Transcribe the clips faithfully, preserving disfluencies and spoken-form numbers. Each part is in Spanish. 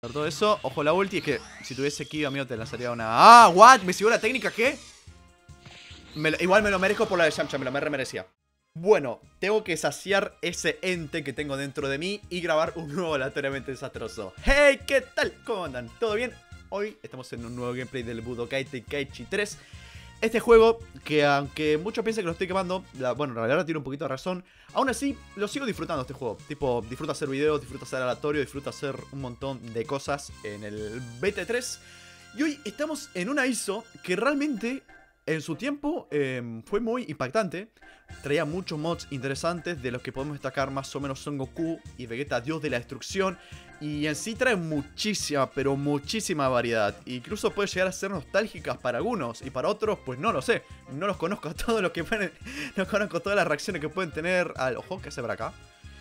Todo eso, ojo la ulti, es que si tuviese Ki, amigo, te lanzaría una... ¡Ah! ¿What? ¿Me siguió la técnica? ¿Qué? Me lo... Igual me lo merezco por la de Yamcha, me lo me merecía. Bueno, tengo que saciar ese ente que tengo dentro de mí y grabar un nuevo aleatoriamente desastroso. ¡Hey! ¿Qué tal? ¿Cómo andan? ¿Todo bien? Hoy estamos en un nuevo gameplay del Budokai Tenkaichi tres. Este juego, que aunque muchos piensan que lo estoy quemando, la, bueno, en realidad tiene un poquito de razón. Aún así, lo sigo disfrutando este juego. Tipo, disfruto hacer videos, disfruto hacer aleatorio, disfruto hacer un montón de cosas en el B T tres. Y hoy estamos en una I S O que realmente, en su tiempo, eh, fue muy impactante. Traía muchos mods interesantes, de los que podemos destacar más o menos Son Goku y Vegeta Dios de la Destrucción. Y en sí trae muchísima, pero muchísima variedad. Incluso puede llegar a ser nostálgicas para algunos. Y para otros, pues no lo sé. No los conozco a todos los que pueden... No conozco todas las reacciones que pueden tener al... Ojo, ¿qué hace por acá?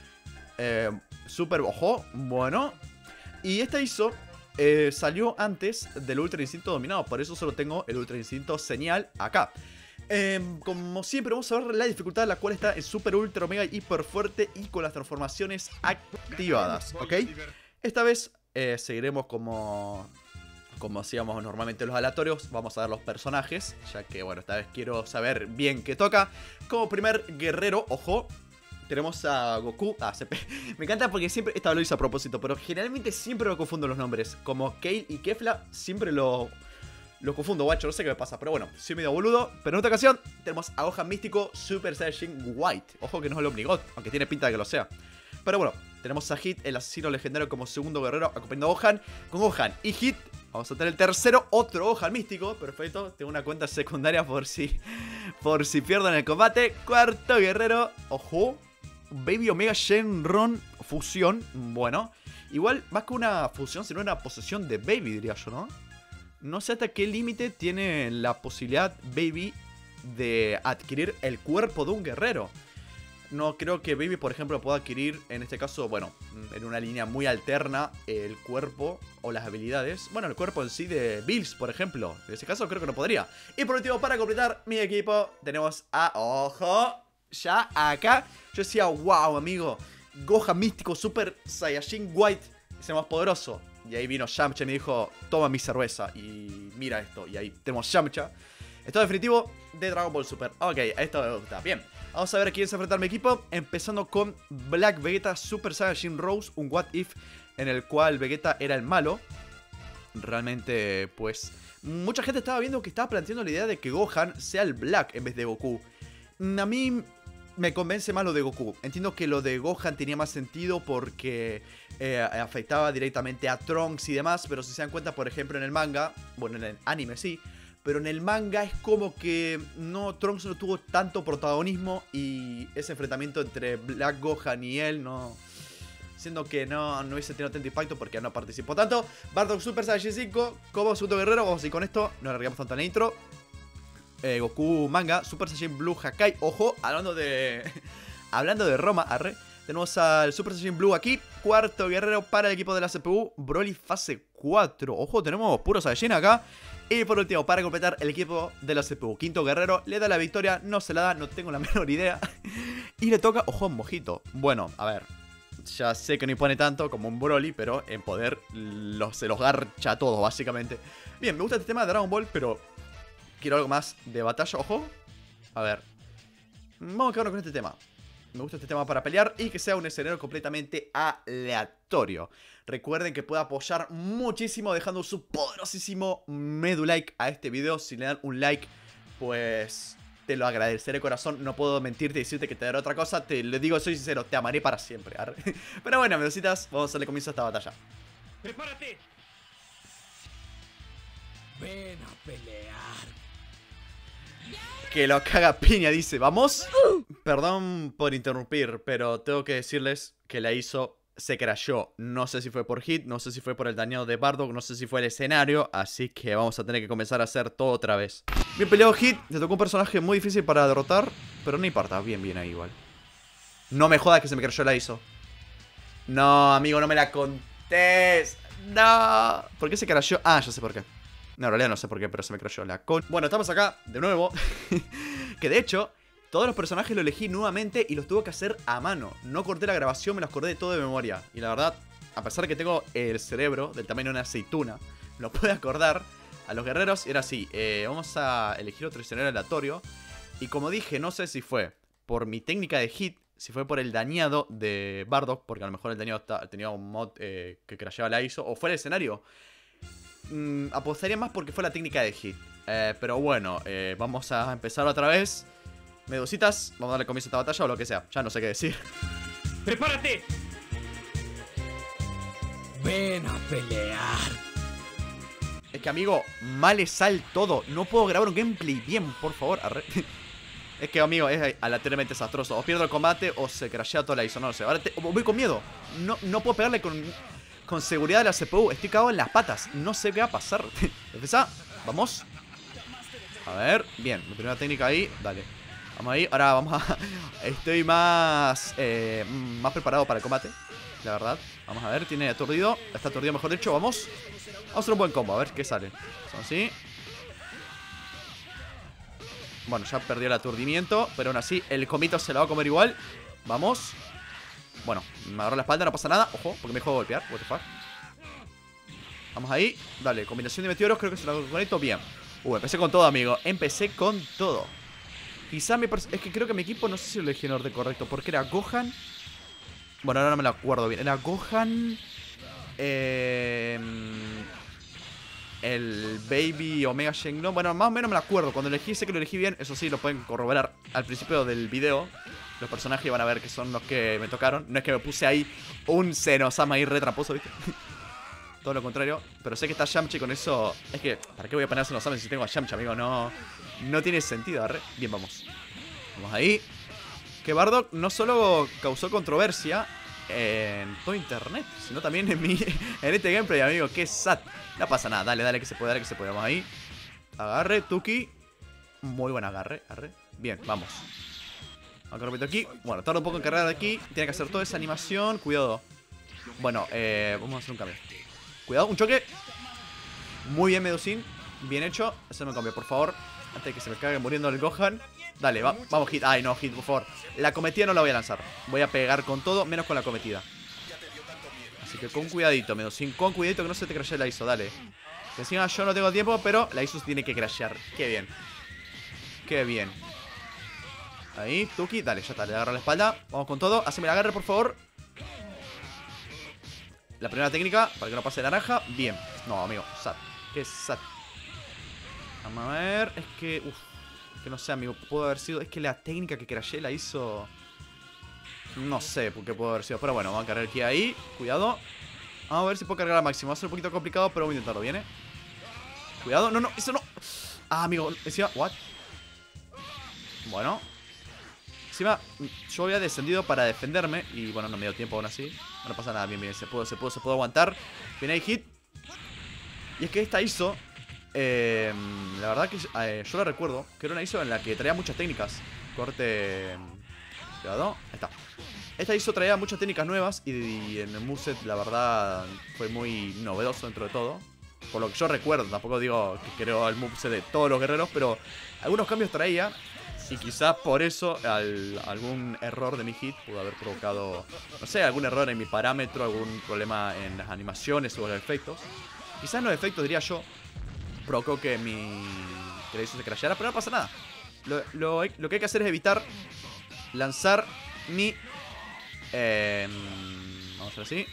Eh, super ojo, bueno. Y esta I S O eh, salió antes del Ultra Instinto Dominado. Por eso solo tengo el Ultra Instinto Señal acá. Eh, como siempre vamos a ver la dificultad, la cual está en super, ultra, omega, hiper fuerte y con las transformaciones activadas, ¿ok? Esta vez eh, seguiremos como, como hacíamos normalmente los aleatorios. Vamos a ver los personajes, ya que bueno, esta vez quiero saber bien qué toca. Como primer guerrero, ojo, tenemos a Goku. Ah, C P. Me encanta porque siempre, esta lo hice a propósito, pero generalmente siempre lo confundo los nombres. Como Kale y Kefla, siempre lo... Lo confundo, guacho, no sé qué me pasa. Pero bueno, soy medio boludo. Pero en esta ocasión tenemos a Gohan Místico Super Saiyajin White. Ojo que no es el Omnigot, aunque tiene pinta de que lo sea. Pero bueno, tenemos a Hit, el asesino legendario, como segundo guerrero, acompañando a Gohan. Con Gohan y Hit vamos a tener el tercero, otro Gohan Místico. Perfecto, tengo una cuenta secundaria por si Por si pierdo en el combate. Cuarto guerrero, ojo, Baby Omega Shenron Fusión. Bueno, igual más que una fusión, sino una posesión de Baby, diría yo, ¿no? No sé hasta qué límite tiene la posibilidad Baby de adquirir el cuerpo de un guerrero. No creo que Baby, por ejemplo, pueda adquirir, en este caso, bueno, en una línea muy alterna, el cuerpo o las habilidades. Bueno, el cuerpo en sí de Bills, por ejemplo. En ese caso creo que no podría. Y por último, para completar mi equipo, tenemos a... ¡Ojo! Ya acá. Yo decía, wow, amigo. Gohan Místico Super Saiyajin White es el más poderoso. Y ahí vino Yamcha y me dijo, toma mi cerveza y mira esto. Y ahí tenemos Yamcha. Estado definitivo de Dragon Ball Super. Ok, esto me gusta. Bien, vamos a ver a quién se enfrenta a mi equipo. Empezando con Black Vegeta Super Saiyajin Rose, un What If en el cual Vegeta era el malo. Realmente, pues, mucha gente estaba viendo que estaba planteando la idea de que Gohan sea el Black en vez de Goku. A mí me convence más lo de Goku. Entiendo que lo de Gohan tenía más sentido porque eh, afectaba directamente a Trunks y demás. Pero si se dan cuenta, por ejemplo, en el manga, bueno, en el anime sí, pero en el manga es como que no, Trunks no tuvo tanto protagonismo. Y ese enfrentamiento entre Black Gohan y él no... Siendo que no, no hubiese tenido tanto impacto porque no participó tanto. Bardock Super Saiyajin cinco como segundo guerrero. Vamos a ir con esto, no alargamos tanto en la intro. Eh, Goku Manga, Super Saiyan Blue Hakai. Ojo, hablando de... hablando de Roma, arre. Tenemos al Super Saiyan Blue aquí. Cuarto guerrero para el equipo de la C P U. Broly fase cuatro. Ojo, tenemos puro Saiyajin acá. Y por último, para completar el equipo de la C P U, quinto guerrero, le da la victoria. No se la da, no tengo la menor idea. Y le toca, ojo, Mojito. Bueno, a ver, ya sé que no impone tanto como un Broly, pero en poder los, se los garcha a todos, básicamente. Bien, me gusta este tema de Dragon Ball, pero quiero algo más de batalla, ojo. A ver, vamos a quedarnos con este tema. Me gusta este tema para pelear y que sea un escenario completamente aleatorio. Recuerden que puede apoyar muchísimo dejando su poderosísimo medulike a este video. Si le dan un like, pues te lo agradeceré, corazón. No puedo mentirte y decirte que te daré otra cosa. Te lo digo, soy sincero, te amaré para siempre. Pero bueno, medositas, vamos a darle comienzo a esta batalla. ¡Prepárate! Ven a pelear. Que lo caga piña, dice. ¿Vamos? Perdón por interrumpir, pero tengo que decirles que la I S O se crashó. No sé si fue por Hit, no sé si fue por el dañado de Bardock, no sé si fue el escenario. Así que vamos a tener que comenzar a hacer todo otra vez. Bien peleado Hit, te tocó un personaje muy difícil para derrotar, pero no importa, bien, bien ahí igual. No me jodas que se me crashó la I S O. No, amigo, no me la contés. No. ¿Por qué se crashó? Ah, ya sé por qué. No, en realidad no sé por qué, pero se me crashó la con... Bueno, estamos acá, de nuevo. Que de hecho, todos los personajes los elegí nuevamente y los tuve que hacer a mano. No corté la grabación, me los acordé de todo de memoria. Y la verdad, a pesar de que tengo el cerebro del tamaño de una aceituna, lo pude acordar a los guerreros. Y era así, eh, vamos a elegir otro escenario aleatorio. Y como dije, no sé si fue por mi técnica de hit, si fue por el dañado de Bardock, porque a lo mejor el dañado tenía un mod eh, que crasheaba la I S O, o fue el escenario. Mm, apostaría más porque fue la técnica de hit. Eh, pero bueno, eh, vamos a empezar otra vez. Medusitas, vamos a darle comienzo a esta batalla o lo que sea. Ya no sé qué decir. ¡Prepárate! Ven a pelear. Es que, amigo, mal le sal todo. No puedo grabar un gameplay bien, por favor. Arre. Es que, amigo, es aleatoriamente desastroso. O pierdo el combate o se crashea toda la I S O. No lo sé. Ahora te... voy con miedo. No, no puedo pegarle con, con seguridad a la C P U. Estoy cagado en las patas. No sé qué va a pasar. Empieza. Vamos. A ver. Bien. Mi primera técnica ahí. Dale. Vamos ahí. Ahora vamos a... Estoy más... Eh, más preparado para el combate. La verdad. Vamos a ver. Tiene aturdido. Está aturdido, mejor dicho. Vamos. Vamos a hacer un buen combo. A ver qué sale. Son así. Bueno, ya perdió el aturdimiento. Pero aún así, el comito se lo va a comer igual. Vamos. Bueno, me agarró la espalda, no pasa nada. Ojo, porque me dejó de golpear. What the fuck. Vamos ahí. Dale, combinación de meteoros. Creo que se lo conecto bien. Uh, empecé con todo, amigo. Empecé con todo. Quizá mi... Es que creo que mi equipo, no sé si lo elegí en orden correcto. Porque era Gohan. Bueno, ahora no me lo acuerdo bien. Era Gohan. Eh... El Baby Omega Shenlong. Bueno, más o menos me lo acuerdo. Cuando lo elegí, sé que lo elegí bien. Eso sí, lo pueden corroborar al principio del video. Los personajes van a ver que son los que me tocaron. No es que me puse ahí un Senosama ahí re tramposo, ¿viste? Todo lo contrario. Pero sé que está Yamcha y con eso... Es que, ¿para qué voy a poner Senosama si tengo a Yamcha, amigo? No, no tiene sentido, arre. Bien, vamos. Vamos ahí. Que Bardock no solo causó controversia en todo internet, sino también en mi en este gameplay, amigo. Qué sad. No pasa nada, dale, dale que se puede, dale que se puede. Vamos ahí. Agarre, Tuki. Muy buen agarre, agarre. Bien, vamos. Aunque repito aquí. Bueno, tarda un poco en cargar de aquí. Tiene que hacer toda esa animación. Cuidado. Bueno, eh, vamos a hacer un cambio. Cuidado, un choque. Muy bien, Medusin. Bien hecho. Haceme un cambio, por favor. Antes de que se me cague muriendo el Gohan. Dale, va, vamos, hit. Ay, no, hit, por favor. La cometida no la voy a lanzar. Voy a pegar con todo, menos con la cometida. Así que con cuidadito, Medusin. Con cuidadito que no se te crashee la I S O, dale. Que encima yo no tengo tiempo, pero la I S O tiene que crashear. Qué bien. Qué bien. Ahí, Tuki. Dale, ya está, le agarro la espalda. Vamos con todo. Haceme el agarre, por favor. La primera técnica, para que no pase de naranja. Bien. No, amigo, sad. Qué sad. Vamos a ver. Es que... Uf. Que no sé, amigo, pudo haber sido... Es que la técnica que crashé la hizo... No sé por qué pudo haber sido. Pero bueno, vamos a cargar aquí ahí. Cuidado. Vamos a ver si puedo cargar al máximo. Va a ser un poquito complicado, pero voy a intentarlo. ¿Viene? Cuidado. No, no, eso no. Ah, amigo, decía... What? Bueno. Encima, yo había descendido para defenderme. Y bueno, no me dio tiempo aún así. No pasa nada, bien, bien. Se pudo, se pudo, se pudo aguantar. Viene ahí, hit. Y es que esta hizo... Eh, la verdad que eh, yo la recuerdo que era una I S O en la que traía muchas técnicas. Corte. Cuidado. Ahí está. Esta I S O traía muchas técnicas nuevas. Y, y en el moveset la verdad fue muy novedoso dentro de todo. Por lo que yo recuerdo. Tampoco digo que creo el moveset de todos los guerreros, pero algunos cambios traía. Y quizás por eso al, algún error de mi hit pudo haber provocado, no sé, algún error en mi parámetro, algún problema en las animaciones o los efectos. Quizás en los efectos diría yo provocó que mi... que la I S O se crasheara, pero no pasa nada. Lo, lo, lo que hay que hacer es evitar lanzar mi... Eh, vamos a hacer así.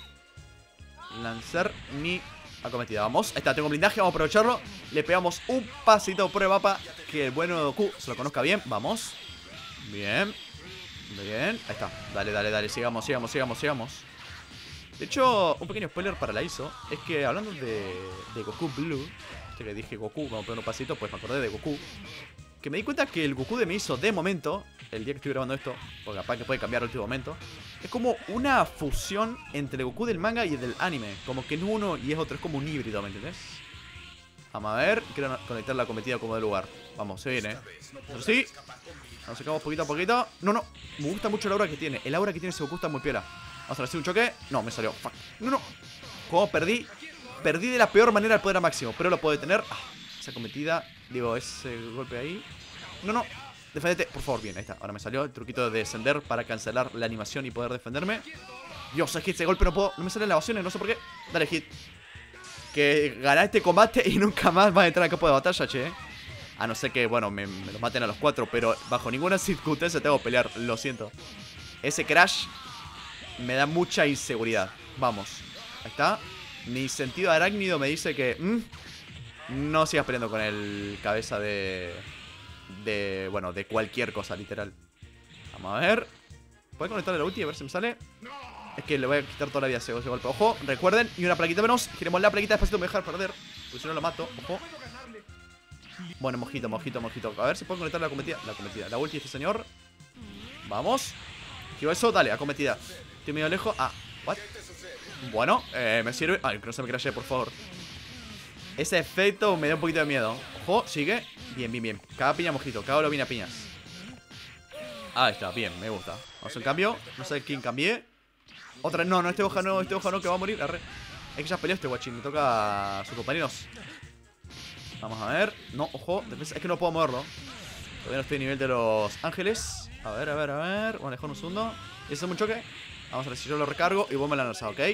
Lanzar mi acometida. Vamos, ahí está, tengo blindaje, vamos a aprovecharlo. Le pegamos un pasito por el mapa. Que el bueno Goku se lo conozca bien. Vamos. Bien. Bien, ahí está. Dale, dale, dale, sigamos, sigamos, sigamos, sigamos. De hecho, un pequeño spoiler para la I S O. Es que hablando de, de Goku Blue, que dije Goku, vamos a poner un pasito, pues me acordé de Goku. Que me di cuenta que el Goku de mi I S O de momento, el día que estoy grabando esto, porque capaz que puede cambiar al último momento, es como una fusión entre el Goku del manga y el del anime. Como que no uno y es otro, es como un híbrido, ¿me entendés? Vamos a ver, quiero conectar la cometida como de lugar. Vamos, se viene. Pero sí, nos sacamos poquito a poquito. No, no, me gusta mucho el aura que tiene. El aura que tiene ese Goku está muy piola. Vamos a hacer un choque. No, me salió. Fuck. No, no. Como perdí. Perdí de la peor manera el poder al máximo, pero lo puedo detener. Ah, esa cometida, digo, ese golpe ahí. No, no, defendete, por favor, bien, ahí está. Ahora me salió el truquito de descender para cancelar la animación y poder defenderme. Dios, es que ese golpe no puedo. No me salen las ovaciones, no sé por qué. Dale, Hit. Que ganar este combate y nunca más va a entrar al campo de batalla, che. A no ser que, bueno, me, me los maten a los cuatro. Pero bajo ninguna circunstancia tengo que pelear. Lo siento. Ese crash me da mucha inseguridad. Vamos. Ahí está. Mi sentido arácnido me dice que... Mmm, no sigas peleando con el cabeza de... De... Bueno, de cualquier cosa, literal. Vamos a ver. ¿Puedo conectarle la ulti? A ver si me sale. Es que le voy a quitar toda la vida a ese, ese golpe. Ojo, recuerden. Y una plaquita menos. Giremos la plaquita, despacito me voy a dejar perder. Porque si no lo mato. Ojo. Bueno, mojito, mojito, mojito. A ver si puedo conectar la cometida. La cometida. La ulti de este señor. Vamos. Quiero eso. Dale, acometida. Estoy medio lejos. Ah, what? Bueno, eh, me sirve. Ay, que no se me crashee, por favor. Ese efecto me da un poquito de miedo. Ojo, sigue. Bien, bien, bien. Cada piña mojito. Cada viene a piñas. Ahí está, bien, me gusta. Vamos a un cambio. No sé quién cambié. Otra, no, no, este hoja no, este hoja no, que va a morir. Arre. Es que ya peleó este guachín. Me toca a sus compañeros. Vamos a ver. No, ojo. Es que no puedo moverlo. Todavía no estoy a nivel de los ángeles. A ver, a ver, a ver. Vamos a dejar un segundo. ¿Y ese es un choque? Vamos a ver si yo lo recargo y vos me la lanzas, ¿ok?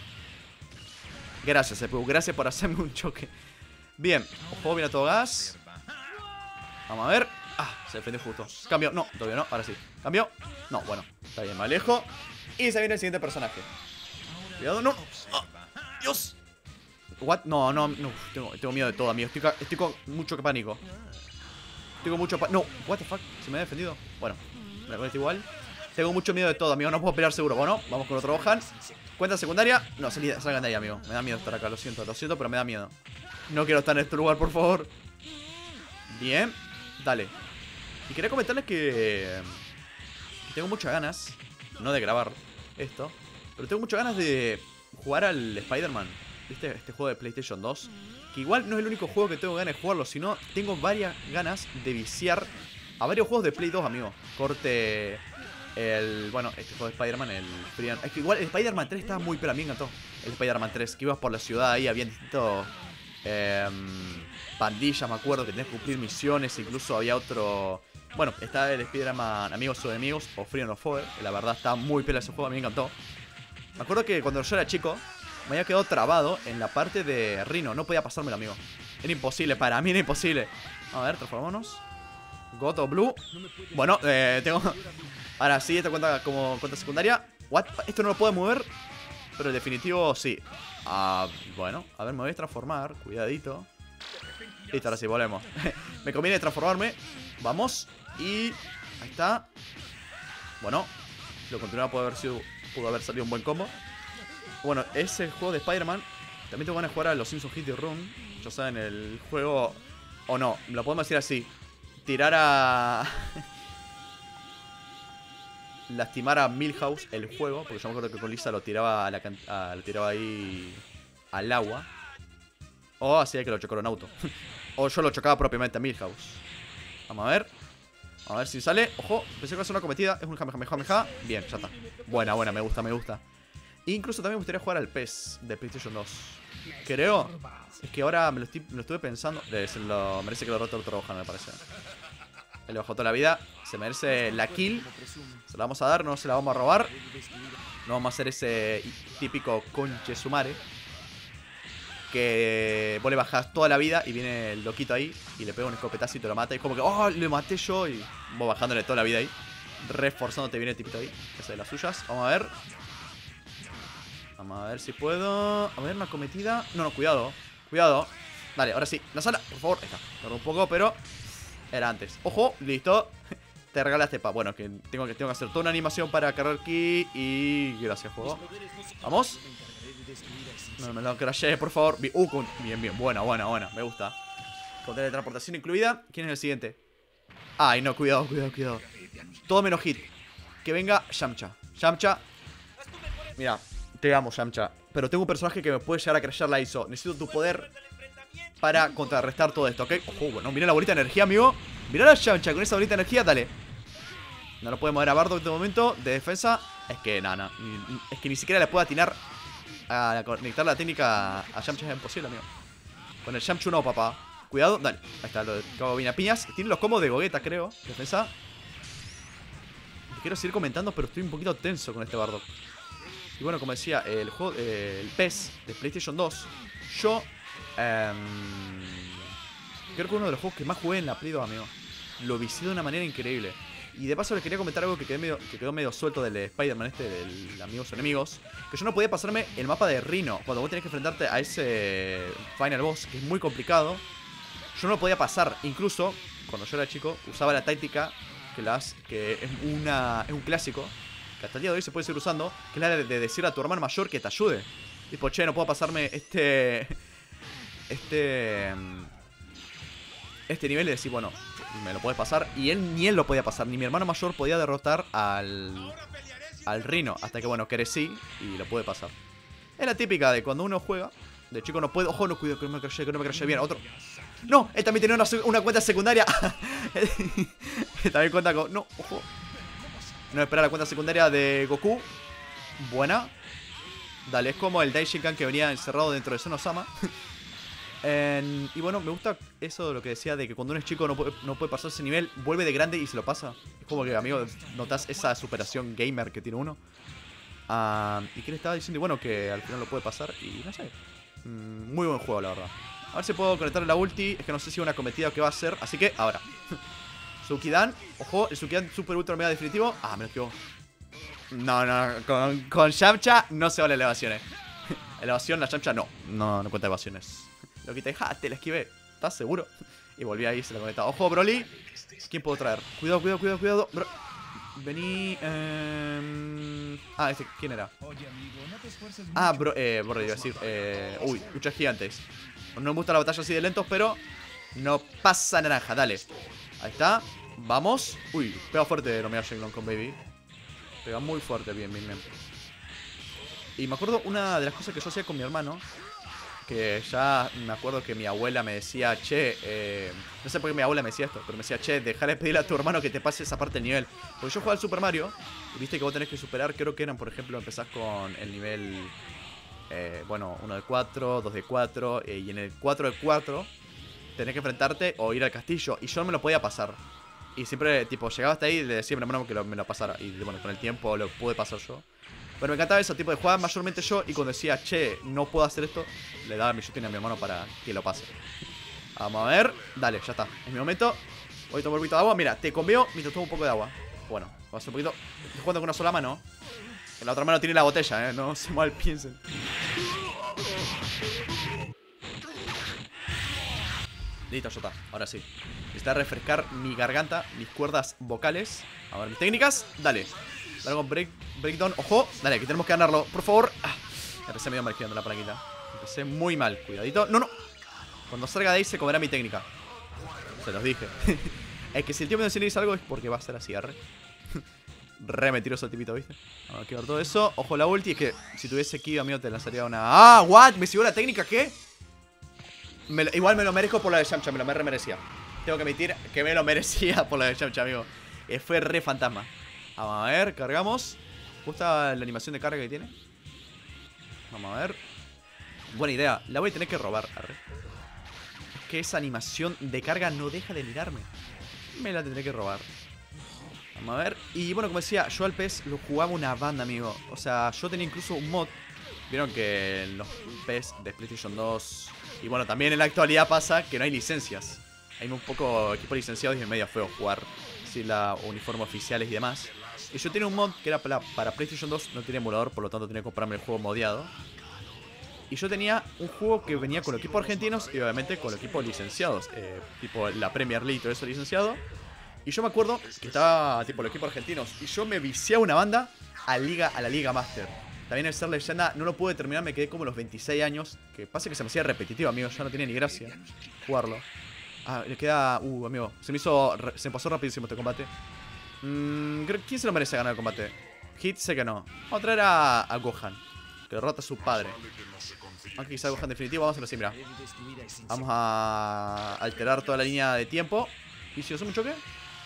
Gracias, C P U. Gracias por hacerme un choque. Bien. Ojo, viene a todo gas. Vamos a ver. Ah, se defendió justo. Cambio. No, todavía no. Ahora sí. Cambio. No, bueno. Está bien, me alejo. Y se viene el siguiente personaje. Cuidado, no. Oh, Dios. What? No, no, no. Tengo, tengo miedo de todo, amigo. Estoy, estoy con mucho pánico. Tengo mucho pánico. No, what the fuck. Se me ha defendido. Bueno, me la conecto igual. Tengo mucho miedo de todo, amigo. No puedo pelear seguro. Bueno, vamos con otro Gohan. Cuenta secundaria. No, salida, salgan de ahí, amigo. Me da miedo estar acá. Lo siento, lo siento, pero me da miedo. No quiero estar en este lugar, por favor. Bien. Dale. Y quería comentarles que, que tengo muchas ganas. No de grabar esto, pero tengo muchas ganas de jugar al Spider-Man. ¿Viste? Este juego de PlayStation dos. Que igual no es el único juego que tengo ganas de jugarlo, sino tengo varias ganas de viciar a varios juegos de Play dos, amigo. Corte el... Bueno, este juego de Spider-Man, el... Es que igual el Spider-Man tres estaba muy... Pero a mí me encantó. El Spider-Man tres, que ibas por la ciudad ahí, había distintos... Eh, pandillas, me acuerdo, que tenías que cumplir misiones. Incluso había otro... Bueno, está el Spider-Man Amigos o Enemigos, o Freedom of Forever. La verdad está muy pela ese juego, a mí me encantó. Me acuerdo que cuando yo era chico me había quedado trabado en la parte de Rhino. No podía pasármelo, amigo. Era imposible, para mí era imposible. A ver, transformémonos. God of Blue. Bueno, eh, tengo... Ahora sí, esta cuenta como cuenta secundaria. What? Esto no lo puedo mover, pero en definitivo sí. Ah, bueno, a ver, me voy a transformar. Cuidadito. Listo, ahora sí, volvemos. Me conviene transformarme. Vamos. Y... Ahí está. Bueno, lo continuaba pudo haber sido... Pudo haber salido un buen combo. Bueno, ese juego de Spider-Man también tengo ganas de jugar a los Simpsons Hit the Run. Ya saben, el juego... O no, lo podemos decir así. Tirar a... Lastimar a Milhouse el juego. Porque yo me acuerdo que con Lisa lo tiraba a la can... a... Lo tiraba ahí... Al agua. O hacía que lo chocara un auto. O yo lo chocaba propiamente a Milhouse. Vamos a ver. A ver si sale. Ojo, pensé que iba a ser una cometida. Es un Kamehameha. Bien, ya está. Buena, buena, me gusta, me gusta. E incluso también me gustaría jugar al P E S de PlayStation dos. Creo. Es que ahora me lo, estoy, me lo estuve pensando. Se lo, merece que lo rote otro Gohan, me parece. Él le bajó toda la vida. Se merece la kill. Se la vamos a dar, no se la vamos a robar. No vamos a hacer ese típico conche sumare. Que vos le bajás toda la vida y viene el loquito ahí y le pega un escopetazo y te lo mata. Y es como que, oh, le maté yo. Y vos bajándole toda la vida ahí, reforzándote, viene el tipito ahí. Esa de las suyas. Vamos a ver. Vamos a ver si puedo. A ver, una cometida. No, no, cuidado. Cuidado. Dale, ahora sí. La sala, por favor. Ahí está. Tardó un poco, pero era antes. Ojo, listo. Te regalaste pa. Bueno, que tengo que tengo que hacer toda una animación para cargar ki. Y gracias, juego. Vamos. No me lo crashé, por favor. Uh, con... Bien, bien, buena, buena, buena. Me gusta. Con teletransportación incluida. ¿Quién es el siguiente? Ay, no, cuidado, cuidado, cuidado. Todo menos hit. Que venga Yamcha. Yamcha. Mira, te amo, Yamcha. Pero tengo un personaje que me puede llegar a crashear la I S O. Necesito tu poder para contrarrestar todo esto, ¿ok? Ojo, bueno, mira la bolita de energía, amigo. Mira la Yamcha con esa bolita de energía, dale. No lo puede mover a Bardock en este momento. De defensa. Es que nada, no, es que ni siquiera le puedo atinar a conectar la técnica a Yamcha. Es imposible, amigo. Con el Yamcha no, papá. Cuidado, dale. Ahí está, lo de Cabo Vina Piñas. Tiene los combos de Gogeta, creo. Defensa. Quiero seguir comentando, pero estoy un poquito tenso con este Bardock. Y bueno, como decía, el juego, eh, el P E S de PlayStation dos, yo eh, creo que uno de los juegos que más jugué en la Play dos, amigo. Lo vicié de una manera increíble. Y de paso les quería comentar algo que, quedé medio, que quedó medio suelto del Spider-Man este, del Amigos Enemigos. Que yo no podía pasarme el mapa de Rhino cuando vos tenés que enfrentarte a ese Final Boss, que es muy complicado. Yo no lo podía pasar. Incluso, cuando yo era chico, usaba la táctica que, las, que es, una, es un clásico, que hasta el día de hoy se puede seguir usando, que es la de, de decir a tu hermano mayor que te ayude. Tipo, che, no puedo pasarme este... Este... Este nivel y decir, bueno, me lo puedes pasar. Y él ni él lo podía pasar, ni mi hermano mayor podía derrotar al Al Rhino, hasta que bueno, crecí y lo pude pasar. Es la típica de cuando uno juega. De chico no puede, ojo, no cuido, que no me crashé, que no me crashé bien. Otro. No, él también tenía una, una cuenta secundaria. También cuenta con, no, ojo. No espera la cuenta secundaria de Goku. Buena. Dale, es como el Daishinkan que venía encerrado dentro de Zonosama. En, y bueno, me gusta eso de lo que decía de que cuando uno es chico no puede, no puede pasar ese nivel, vuelve de grande y se lo pasa. Es como que, amigo, notas esa superación gamer que tiene uno. Uh, y que le estaba diciendo, y bueno, que al final lo puede pasar. Y no sé, mm, muy buen juego, la verdad. A ver si puedo conectarle la ulti. Es que no sé si una cometida que va a hacer. Así que, ahora Sukidan, ojo, el Sukidan super ultra mega definitivo. Ah, me lo esquivo. No, no, con, con Yamcha no se vale elevaciones. Elevación, la Yamcha no, no, no cuenta elevaciones. Lo quité, ja, te la esquivé. ¿Estás seguro? Y volví ahí, se la conectaba. Ojo, Broly. ¿Quién puedo traer? Cuidado, cuidado, cuidado, cuidado. Bro... Vení. Eh... Ah, este, ¿quién era? Ah, bro, eh, Broly, iba a decir. Eh... Uy, luchas gigantes. No me gusta la batalla así de lentos, pero no pasa naranja, dale. Ahí está. Vamos. Uy, pega fuerte, no me da Shenlong con Baby. Pega muy fuerte, bien, bien, bien. Y me acuerdo una de las cosas que yo hacía con mi hermano. Que ya me acuerdo que mi abuela me decía, che, eh, no sé por qué mi abuela me decía esto, pero me decía, che, dejale pedirle a tu hermano que te pase esa parte del nivel. Porque yo jugaba al Super Mario y viste que vos tenés que superar, creo que eran, por ejemplo, empezás con el nivel, eh, bueno, uno de cuatro, dos de cuatro, eh, y en el cuatro de cuatro tenés que enfrentarte o ir al castillo. Y yo no me lo podía pasar. Y siempre, tipo, llegaba hasta ahí y le decía a mi hermano que lo, me lo pasara. Y bueno, con el tiempo lo pude pasar yo. Pero me encantaba eso, tipo de jugar mayormente yo. Y cuando decía, che, no puedo hacer esto, le daba mi shooting a mi hermano para que lo pase. Vamos a ver. Dale, ya está. Es mi momento. Voy a tomar un poquito de agua. Mira, te conveo mientras tomo un poco de agua. Bueno, voy a hacer un poquito. Estoy jugando con una sola mano. En la otra mano tiene la botella, eh. No se mal piensen. Listo, ya está. Ahora sí. Necesita refrescar mi garganta, mis cuerdas vocales. A ver, mis técnicas. Dale. Dragon Break, Breakdown, ojo, dale, que tenemos que ganarlo, por favor. Ah, empecé medio mal girando la palanquita. Empecé muy mal, cuidadito. No, no. Cuando salga de ahí se comerá mi técnica. Se los dije. Es que si el tío me dice algo es porque va a ser así, arre. Re mentiroso el tipito, ¿viste? Vamos a activar todo eso. Ojo la ulti, es que si tuviese Ki, amigo, te lanzaría una... Ah, what, ¿me siguió la técnica? ¿Qué? Me lo... Igual me lo merezco por la de Yamcha, me lo me merecía. Tengo que admitir que me lo merecía por la de Yamcha, amigo. Eh, fue re fantasma. Vamos a ver, cargamos. ¿Me gusta la animación de carga que tiene? Vamos a ver. Buena idea, la voy a tener que robar, arre. Es que esa animación de carga no deja de mirarme. Me la tendré que robar. Vamos a ver. Y bueno, como decía, yo al P E S lo jugaba una banda, amigo. O sea, yo tenía incluso un mod. Vieron que en los P E S de PlayStation dos... Y bueno, también en la actualidad pasa que no hay licencias. Hay un poco equipos licenciados y es medio feo jugar sin la uniforme oficiales y demás. Y yo tenía un mod que era para, para PlayStation dos, no tenía emulador, por lo tanto tenía que comprarme el juego modeado. Y yo tenía un juego que venía con los equipos argentinos y obviamente con los equipos licenciados, eh, tipo la Premier League y todo eso licenciado. Y yo me acuerdo que estaba tipo los equipos argentinos y yo me viciaba una banda a, Liga, a la Liga Master. También el ser leyenda no lo pude terminar, me quedé como los veintiséis años, que pasa que se me hacía repetitivo, amigo, ya no tenía ni gracia jugarlo. Ah, le queda... Uh, amigo, se me hizo... Se me pasó rapidísimo este combate. Mm, ¿Quién se lo merece ganar el combate? Hit sé que no. Vamos a traer a, a Gohan, que derrota a su padre. Aunque quizá Gohan definitivo, vamos a hacerlo así, mira. Vamos a alterar toda la línea de tiempo. ¿Y si hace un choque?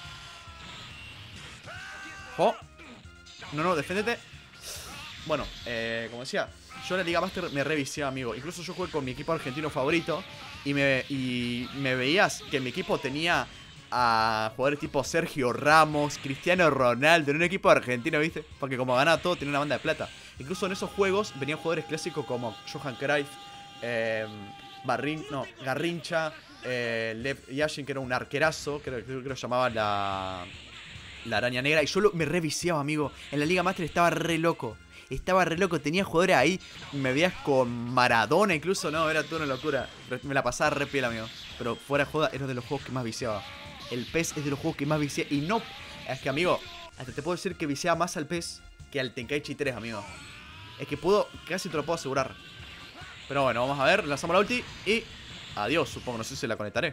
¡Oh! No, no, defiéndete. Bueno, eh, como decía, yo en la Liga Master me revicié, amigo. Incluso yo jugué con mi equipo argentino favorito. Y me, y me veías que mi equipo tenía a jugadores tipo Sergio Ramos, Cristiano Ronaldo en un equipo argentino, ¿viste? Porque como ganaba todo, tenía una banda de plata. Incluso en esos juegos venían jugadores clásicos como Johan Cruyff, eh, Barrin, no, Garrincha, eh, Lev Yashin, que era un arquerazo, creo, creo que lo llamaba la, la araña negra. Y yo lo, me reviciaba, amigo. En la Liga Master estaba re loco. Estaba re loco, tenía jugadores ahí. Me veías con Maradona incluso, no, era toda una locura. Me la pasaba re piel, amigo. Pero fuera de joda, era de los juegos que más viciaba. El P E S es de los juegos que más viciaba. Y no, es que, amigo, hasta te puedo decir que viciaba más al P E S que al Tenkaichi tres, amigo. Es que puedo, casi te lo puedo asegurar. Pero bueno, vamos a ver, lanzamos la ulti y adiós, supongo, no sé si la conectaré.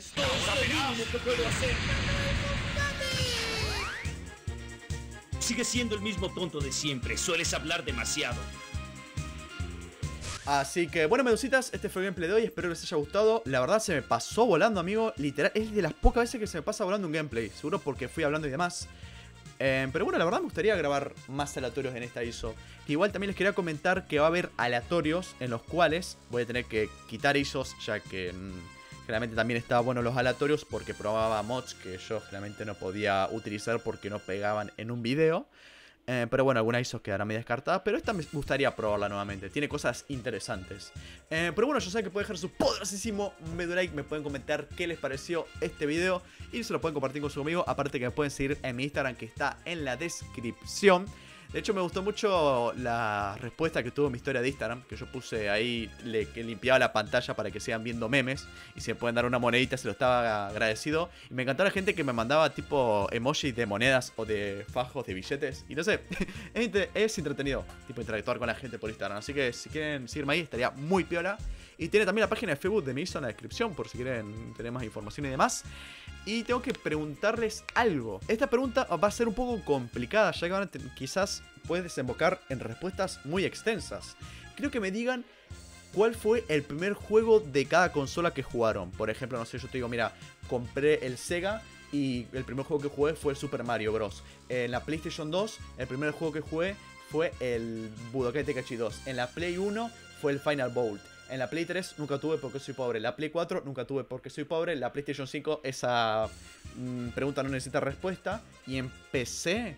Sigue siendo el mismo tonto de siempre, sueles hablar demasiado. Así que, bueno, medusitas, este fue el gameplay de hoy, espero que les haya gustado. La verdad se me pasó volando, amigo, literal, es de las pocas veces que se me pasa volando un gameplay. Seguro porque fui hablando y demás. Eh, pero bueno, la verdad me gustaría grabar más aleatorios en esta I S O. Que igual también les quería comentar que va a haber aleatorios en los cuales voy a tener que quitar I S Os, ya que mmm, generalmente también estaba bueno los aleatorios porque probaba mods que yo generalmente no podía utilizar porque no pegaban en un video. Eh, pero bueno, alguna I S O quedará medio descartada, pero esta me gustaría probarla nuevamente, tiene cosas interesantes. eh, Pero bueno, yo sé que pueden dejar su poderosísimo medio like, me pueden comentar qué les pareció este video y se lo pueden compartir con su amigo. Aparte que me pueden seguir en mi Instagram, que está en la descripción. De hecho me gustó mucho la respuesta que tuvo mi historia de Instagram, que yo puse ahí, le, que limpiaba la pantalla para que sigan viendo memes. Y si me pueden dar una monedita se lo estaba agradecido. Y me encantó la gente que me mandaba tipo emojis de monedas o de fajos de billetes. Y no sé, es, es entretenido tipo interactuar con la gente por Instagram. Así que si quieren seguirme ahí estaría muy piola. Y tiene también la página de Facebook de mi I S O en la descripción por si quieren tener más información y demás. Y tengo que preguntarles algo. Esta pregunta va a ser un poco complicada, ya que van a quizás puede desembocar en respuestas muy extensas. Quiero que me digan cuál fue el primer juego de cada consola que jugaron. Por ejemplo, no sé, yo te digo, mira, compré el Sega y el primer juego que jugué fue el Super Mario Bros. En la PlayStation dos, el primer juego que jugué fue el Budokai Tenkaichi dos. En la Play uno fue el Final Bolt. En la Play tres nunca tuve porque soy pobre. La Play cuatro nunca tuve porque soy pobre. La PlayStation cinco esa mmm, pregunta no necesita respuesta. Y en P C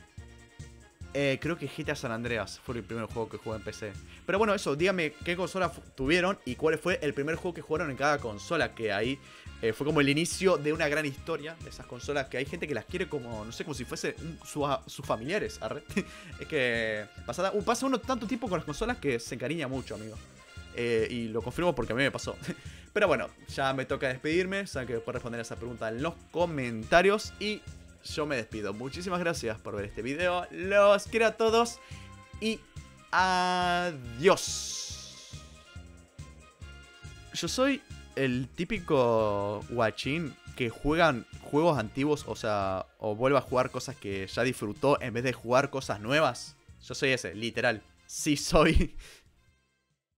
eh, creo que G T A San Andreas fue el primer juego que jugué en P C. Pero bueno, eso, díganme qué consola tuvieron y cuál fue el primer juego que jugaron en cada consola. Que ahí eh, fue como el inicio de una gran historia de esas consolas. Que hay gente que las quiere como, no sé, como si fuese un, su, sus familiares. Es que pasa, pasa uno tanto tiempo con las consolas que se encariña mucho, amigo. Eh, y lo confirmo porque a mí me pasó. Pero bueno, ya me toca despedirme. Saben que pueden responder a esa pregunta en los comentarios. Y yo me despido. Muchísimas gracias por ver este video. Los quiero a todos. Y adiós. Yo soy el típico guachín que juegan juegos antiguos. O sea, o vuelve a jugar cosas que ya disfrutó en vez de jugar cosas nuevas. Yo soy ese, literal. Sí soy.